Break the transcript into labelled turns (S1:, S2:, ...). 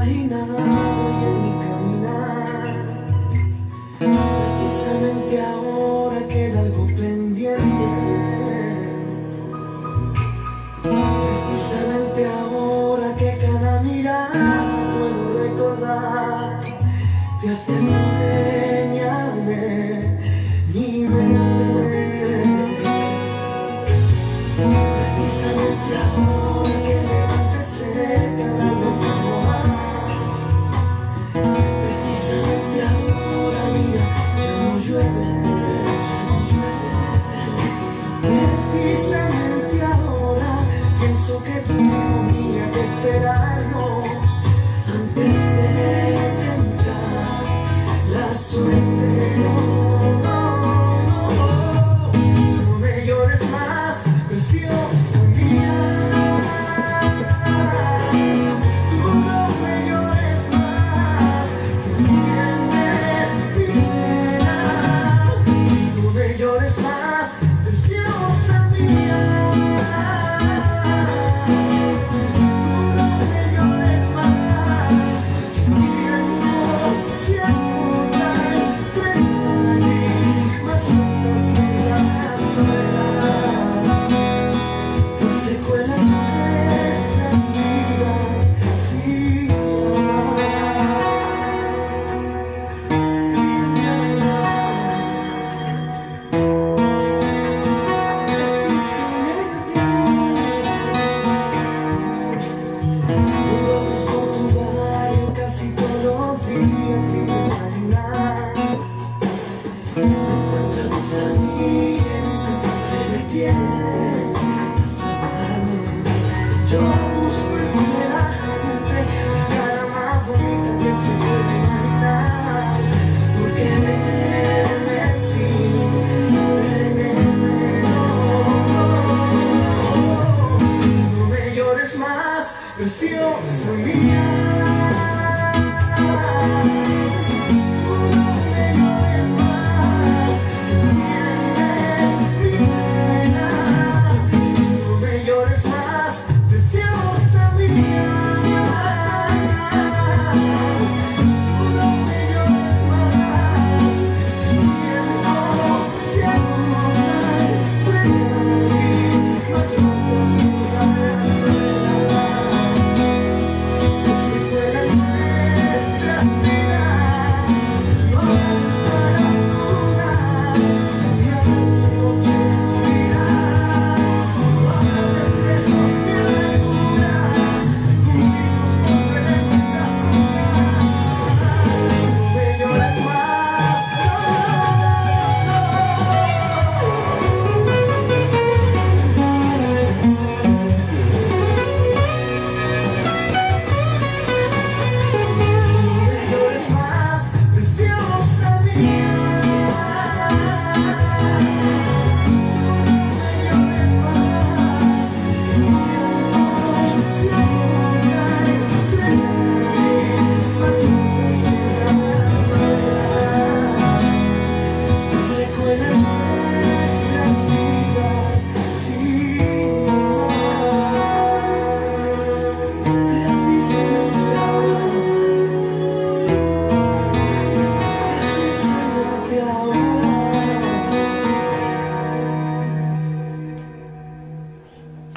S1: imaginado y en mi caminar. Precisamente ahora queda algo pendiente. Precisamente ahora que cada mirada puedo recordar, te haces dueña de mi mente. Precisamente ahora que levantes cada loca, precisamente ahora, mira, ya no llueve, ya no llueve. Precisamente ahora pienso que tuvimos que esperarnos antes de tentar la suerte. No me llores más, preciosa mía. Tú no me llores más, que entiendes mi pena. No me llores más, preciosa mía. Encuentro a tu familia, nunca se detiene a salvarme. Yo busco entre la gente la cara más bonita que se puede imaginar, porque verme sin tenerme. No me llores más, preciosa mía.